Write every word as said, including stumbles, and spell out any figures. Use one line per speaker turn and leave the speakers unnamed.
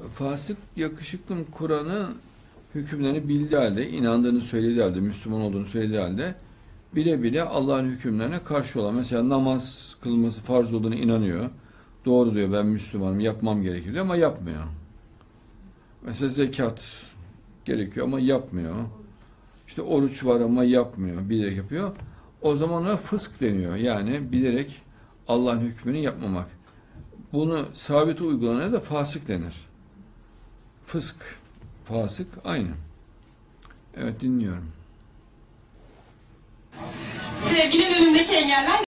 Fasık yakışıklım Kur'an'ın hükümlerini bildiği halde, inandığını söylediği halde, Müslüman olduğunu söylediği halde bile bile Allah'ın hükümlerine karşı olan, mesela namaz kılması farz olduğunu inanıyor. Doğru diyor, ben Müslümanım, yapmam gerekiyor diyor ama yapmıyor. Mesela zekat gerekiyor ama yapmıyor. İşte oruç var ama yapmıyor, bilerek yapıyor. O zaman ona fısk deniyor. Yani bilerek Allah'ın hükmünü yapmamak. Bunu sabit uygulanana da fasık denir. Fısk, fasık aynı. Evet, dinliyorum.
Sevginin önündeki engeller